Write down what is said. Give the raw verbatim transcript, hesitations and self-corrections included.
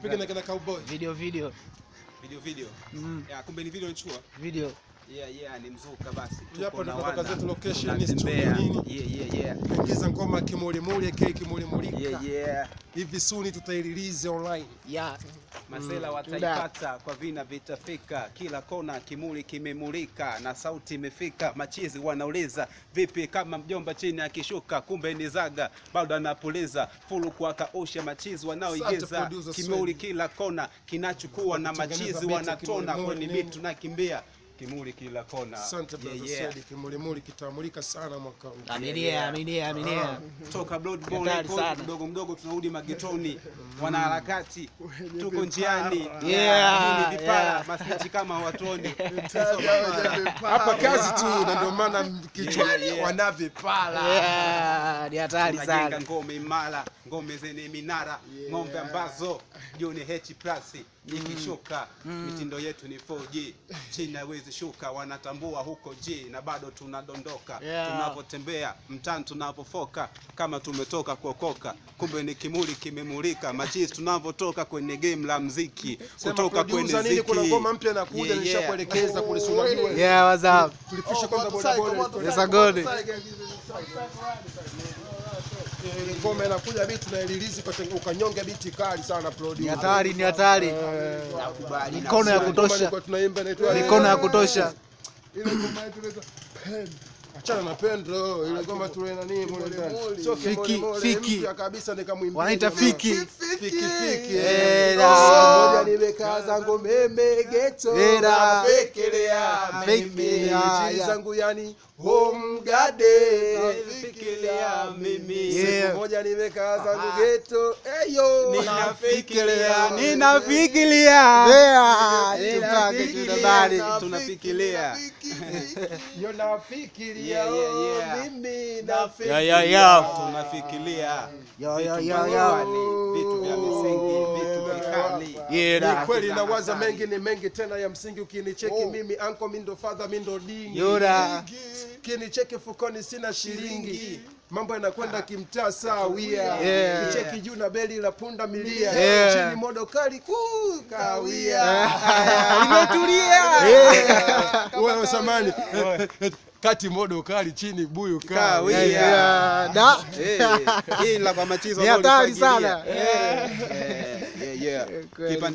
Piga na kana cowboy. Video video. Video video. Mm. Ya kumbe ni video nichukua. Video. Yeah yeah ni mzuka basi. Tuko na wana zetu location ni studio nini? Yeah yeah yeah. Ingiza ngoma kimuli muli keki kimuli mulika. Yeah yeah. Hivi soon tutairelease online. Yeah. Masela mm, wataipata kwa vina vitafika, kila kona kimuli kimemulika na sauti imefika. Machizi wanauliza vipi kama mjomba chini akishuka, kumbe ni zaga bado anapuliza fulu kwa kaosha. Machizi wanaoigiza kimuli kila kona kinachukua na machizi wanatona kwenye bitu na kimbia kimuli kila kona. Asante brother yeah, yeah. Said kimuli muli kitamulika sana mwaka huu. Aminia aminia aminia. Toka Blood Bowl mdogo mdogo tunarudi magetoni. Wanaharakati tuko njiani. Yeah. Ni vipara masichi kama watoni. Hapa kazi tu na ndio maana kichwani wana vipara. Yeah, ni hatari sana. Ngome imara, ngome zenye minara, ngombe ambazo juu ni H plus ikishuka. Mm. Mitindo yetu ni four G. China haiwezi shuka, wanatambua huko G na bado tunadondoka. Yeah. Tunapotembea mtani tunapofoka kama tumetoka kuokoka, kumbe ni kimuli kimemulika. Machizi tunavotoka kwenye game la muziki, kutoka kwenye ziki. Kuna ngoma mpya inakuja, yeah, nishakuelekeza yeah, kulisumajua. Yeah, what's up? Tulifisha kwanza boda boda. Yes, a good. Ngoma inakuja beat na release kwa ukanyonga beat kali sana producer. Ni hatari, ni hatari. Mikono ya kutosha. Mikono ya kutosha. Ile ngoma yetu inaitwa pen. Achana na pendro, ile ngoma tule na nini mule ndani. Sio fiki, fiki. Kabisa nikamwimbia. Wanaita fiki. Fiki fiki. Eh, moja nimekaa zangu meme ghetto. Era fekelea mimi zangu yani home garden. Fekelea mimi. Siku moja nimekaa zangu ghetto. Eyo. Ninafikiria, ninafikiria. Yeah, tupake tunabali. Tunafikiria. Yo nafikiria. Yeah, yeah, yeah. Mimi nafikiria. Yeah, yeah, yeah. Tunafikiria. Yo yo yo yo. Vitu vya msingi, vitu vikali. Yeah, ni kweli nawaza mengi ni mengi tena ya msingi. Ukinicheki oh, mimi uncle mindo father mindo dingi. Yoda. Ukinicheki fukoni sina shilingi. Mambo yanakwenda kimtaa sawia. Yeah. Kicheki juu na beli la punda milia. Yeah. Chini modo kali kuu kawia. Imetulia. Wewe samani. Kati modo kali chini buyu kawia. Yeah. Da. Eh, hii la kwa machizo ni hatari sana. Yeah. Yeah, yeah.